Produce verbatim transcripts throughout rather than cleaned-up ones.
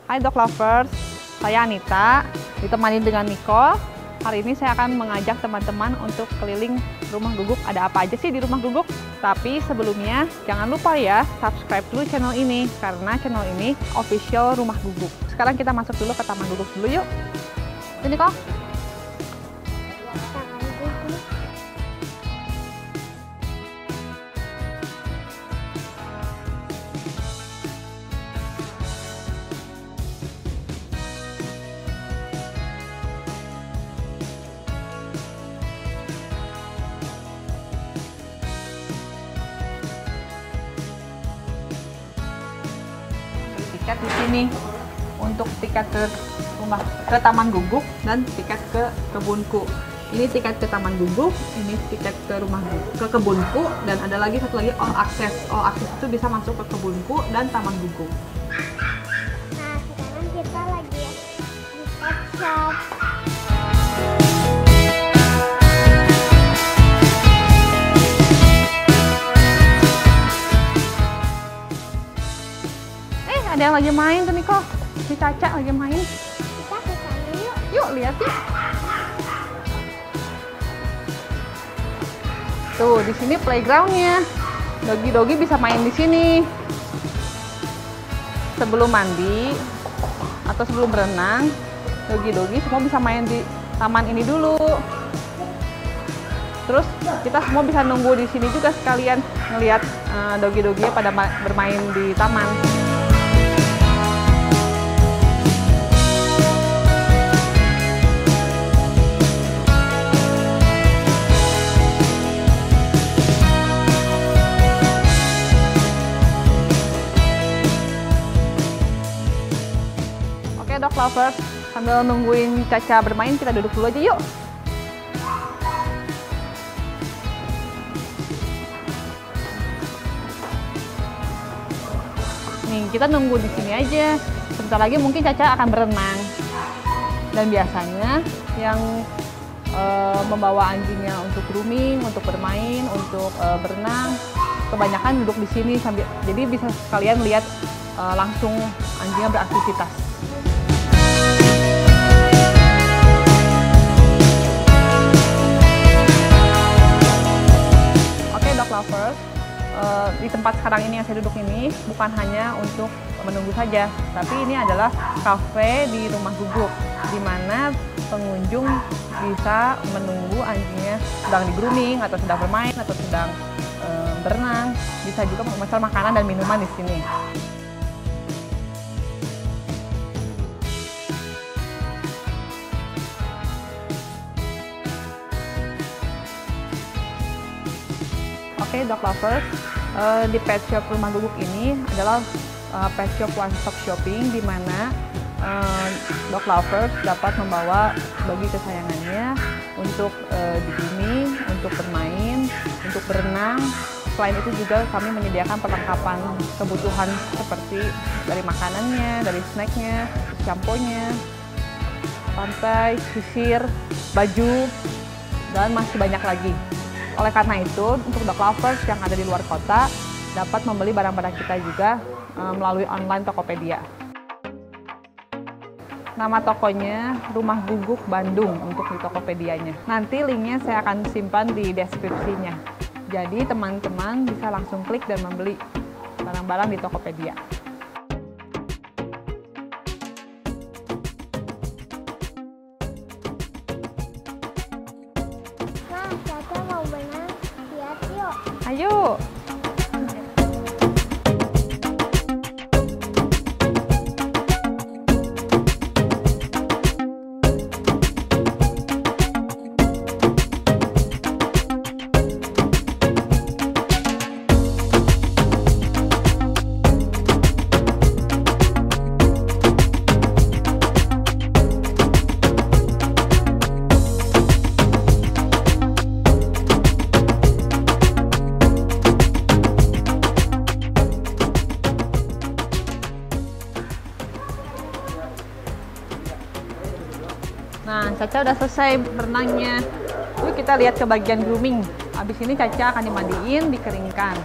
Hai Dog Lovers, saya Anita, ditemani dengan Nicole. Hari ini saya akan mengajak teman-teman untuk keliling rumah guguk. Ada apa aja sih di rumah guguk? Tapi sebelumnya jangan lupa ya subscribe dulu channel ini, karena channel ini official rumah guguk. Sekarang kita masuk dulu ke taman guguk dulu yuk. Ini kok. Tiket di sini untuk tiket ke rumah ke taman guguk dan tiket ke kebunku. Ini tiket ke taman guguk, ini tiket ke rumah guguk, ke kebunku, dan ada lagi satu lagi all access. All access itu bisa masuk ke kebunku dan taman guguk. Nah, sekarang kita lagi di pet shop. Ada yang lagi main tuh Niko, si Caca lagi main. Kita ke sana yuk. Yuk lihat yuk. Tuh di sini playgroundnya. Dogi-dogi bisa main di sini. Sebelum mandi atau sebelum berenang, dogi-dogi semua bisa main di taman ini dulu. Terus kita semua bisa nunggu di sini juga sekalian ngelihat uh, dogi-doginya pada bermain di taman. Dog Lovers, sambil nungguin Caca bermain, kita duduk dulu aja yuk. Nih, kita nunggu di sini aja. Sebentar lagi mungkin Caca akan berenang. Dan biasanya yang e, membawa anjingnya untuk grooming, untuk bermain, untuk e, berenang, kebanyakan duduk di sini sambil, jadi bisa sekalian lihat e, langsung anjingnya beraktivitas. Lovers, uh, di tempat sekarang ini yang saya duduk ini bukan hanya untuk menunggu saja, tapi ini adalah kafe di rumah guguk, di mana pengunjung bisa menunggu anjingnya sedang di grooming atau sedang bermain atau sedang uh, berenang, bisa juga memesan makanan dan minuman di sini. Oke, okay, Dog Lovers, uh, di pet shop rumah guguk ini adalah uh, pet shop one stop shopping, di mana uh, Dog Lovers dapat membawa dogi kesayangannya untuk uh, di grooming, untuk bermain, untuk berenang. Selain itu juga kami menyediakan perlengkapan kebutuhan seperti dari makanannya, dari snacknya, shampoo-nya, pantai, sisir, baju, dan masih banyak lagi. Oleh karena itu, untuk Dog Lovers yang ada di luar kota dapat membeli barang-barang kita juga uh, melalui online Tokopedia. Nama tokonya Rumah Guguk Bandung untuk di Tokopedianya. Nanti linknya saya akan simpan di deskripsinya. Jadi teman-teman bisa langsung klik dan membeli barang-barang di Tokopedia. Ayo. Nah, Caca udah selesai berenangnya. Yuk kita lihat ke bagian grooming. Habis ini Caca akan dimandiin, dikeringkan.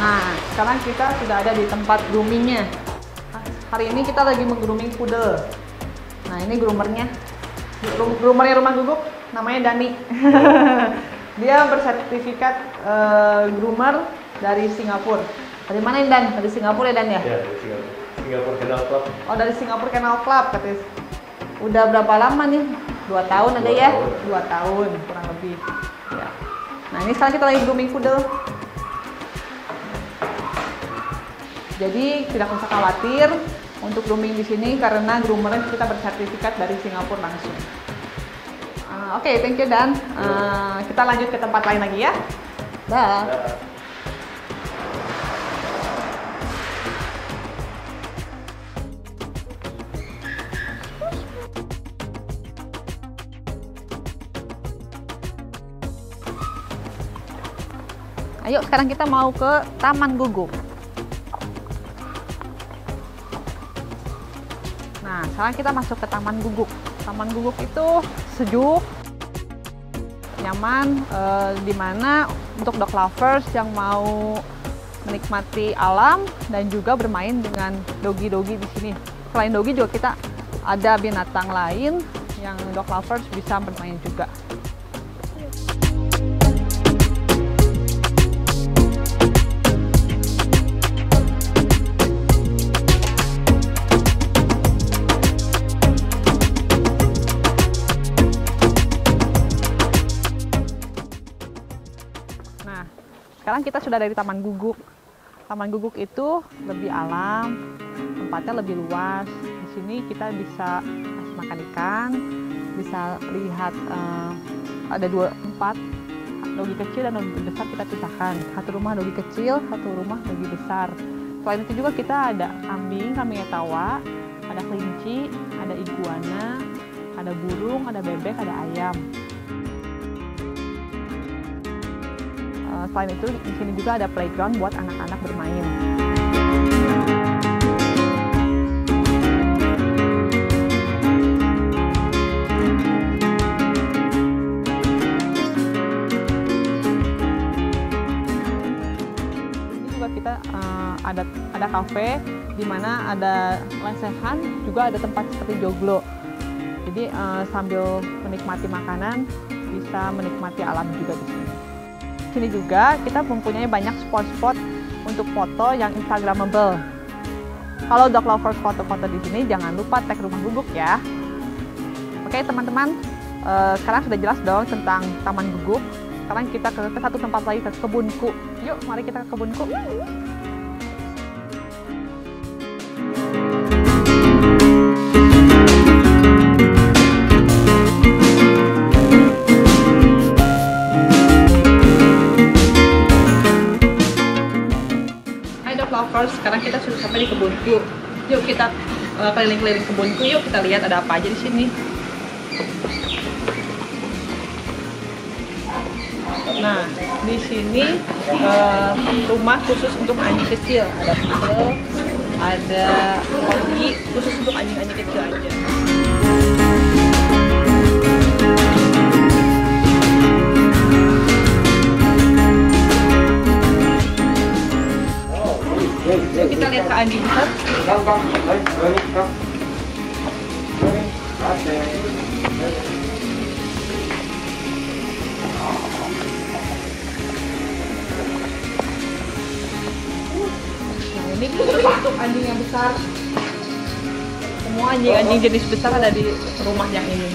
Nah, sekarang kita sudah ada di tempat groomingnya. Hari ini kita lagi meng-grooming poodle. Nah, ini groomernya. Groomernya Rumah Guguk namanya Dani. Dia bersertifikat uh, groomer dari Singapura. Dari mana ini Dan? Dari Singapura ya Dan ya? Ya, dari Singapura. Singapura Kennel Club. Oh, dari Singapura Kennel Club katanya. Udah berapa lama nih? Dua tahun ada ya? Tahun. Dua tahun kurang lebih. Ya. Nah, ini sekarang kita lagi grooming poodle. Jadi tidak usah khawatir untuk grooming di sini karena groomernya kita bersertifikat dari Singapura langsung. Uh, Oke, okay, thank you Dan. Uh, kita lanjut ke tempat lain lagi ya. Dah. Ayo, sekarang kita mau ke Taman Guguk. Nah, sekarang kita masuk ke Taman Guguk. Taman Guguk itu sejuk, nyaman, eh, di mana untuk dog lovers yang mau menikmati alam dan juga bermain dengan dogi-dogi di sini. Selain dogi juga kita ada binatang lain yang dog lovers bisa bermain juga. Sekarang kita sudah dari Taman Guguk. Taman Guguk itu lebih alam, tempatnya lebih luas. Di sini kita bisa kasih makan ikan, bisa lihat uh, ada dua tempat, dogi kecil dan dogi besar kita pisahkan. Satu rumah dogi kecil, satu rumah dogi besar. Selain itu juga kita ada kambing, kambing etawa, ada kelinci, ada iguana, ada burung, ada bebek, ada ayam. Selain itu, di sini juga ada playground buat anak-anak bermain. Ini juga kita uh, ada ada kafe di mana ada lesehan, juga ada tempat seperti joglo. Jadi uh, sambil menikmati makanan, bisa menikmati alam juga di sini. Sini juga kita mempunyai banyak spot-spot untuk foto yang instagramable. Kalau dog lovers foto-foto di sini jangan lupa tag Rumah Guguk ya. Oke teman-teman, uh, sekarang sudah jelas dong tentang Taman Guguk. Sekarang kita ke, ke satu tempat lagi, ke Kebunku. Yuk, mari kita ke Kebunku. Sekarang kita sudah sampai di Kebunku. Yuk kita keliling-keliling uh, Kebunku. Yuk kita lihat ada apa aja di sini. Nah, di sini uh, rumah khusus untuk anjing kecil. Ada poodle, ada corgi khusus untuk anjing-anjing kecil aja. Yuk kita lihat ke anjing besar. Nah, ini khusus untuk anjing yang besar. Semua anjing-anjing jenis besar ada di rumah yang ini.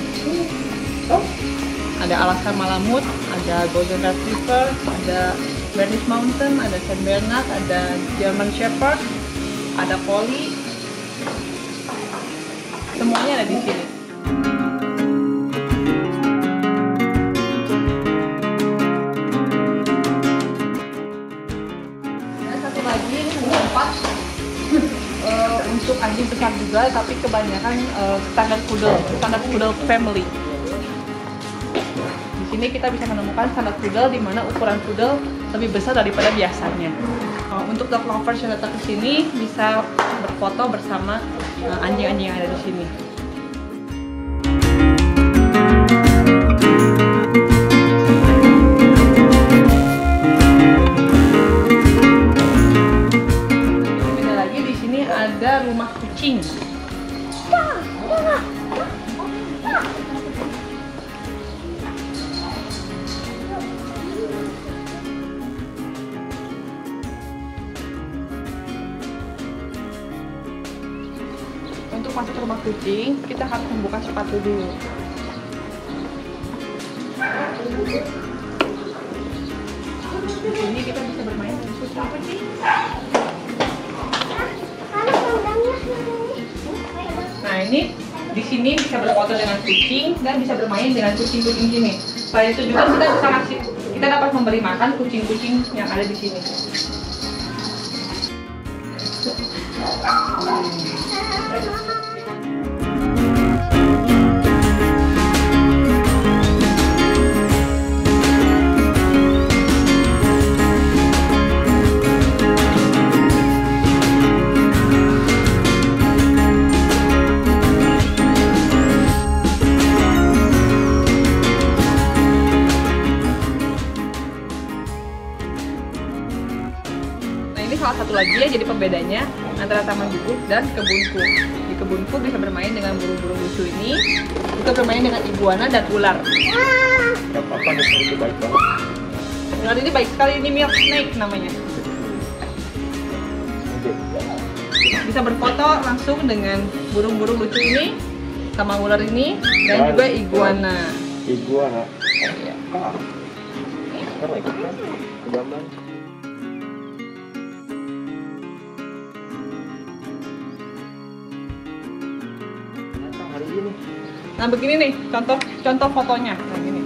Ada Alaska Malamute, ada Golden Retriever, ada Bernese Mountain, ada Saint Bernard, ada German Shepherd, ada Collie. Semuanya ada di sini. Ada satu lagi, ini tempat uh, untuk anjing besar juga, tapi kebanyakan uh, standar poodle, standar poodle family. Di sini kita bisa menemukan standar poodle di mana ukuran poodle lebih besar daripada biasanya. Uh, untuk dog lovers yang datang ke sini bisa berfoto bersama anjing-anjing uh, yang ada di sini. kucing. Untuk masuk ke rumah kucing, kita harus membuka sepatu dulu. Di sini kita bisa bermain dengan kucing-kucing. Nah, ini di sini bisa berfoto dengan kucing dan bisa bermain dengan kucing-kucing sini. Selain itu juga kita bisa kasih, kita dapat memberi makan kucing-kucing yang ada di sini. Ini salah satu lagi ya, jadi pembedanya antara taman guguk dan kebunku. Di kebunku bisa bermain dengan burung-burung lucu ini, juga bermain dengan iguana dan ular. Gak apa-apa, itu baik banget. Ular ini baik sekali, ini milk snake namanya. Bisa berfoto langsung dengan burung-burung lucu ini, sama ular ini, dan juga iguana. Iguana. Iya. Ah. Sekarang ikut kan? Gambar. Hari ini. Nah begini nih contoh contoh fotonya. Nah gini.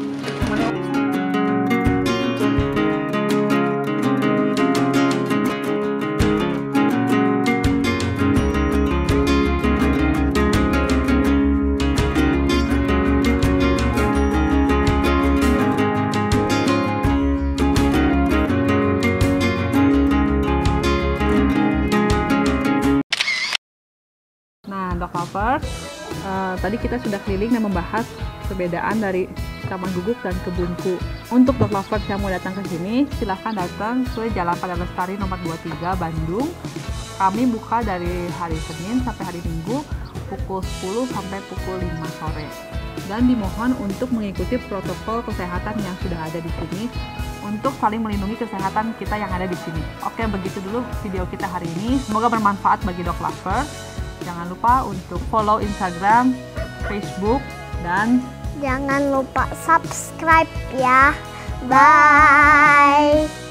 Nah, dog lovers, uh, tadi kita sudah keliling dan membahas perbedaan dari taman guguk dan kebunku. Untuk dog lovers yang mau datang ke sini, silahkan datang ke Jalan Padang Lestari nomor dua puluh tiga Bandung. Kami buka dari hari Senin sampai hari Minggu pukul sepuluh sampai pukul lima sore. Dan dimohon untuk mengikuti protokol kesehatan yang sudah ada di sini untuk saling melindungi kesehatan kita yang ada di sini. Oke, begitu dulu video kita hari ini. Semoga bermanfaat bagi dog lovers. Jangan lupa untuk follow Instagram, Facebook, dan jangan lupa subscribe ya. Bye.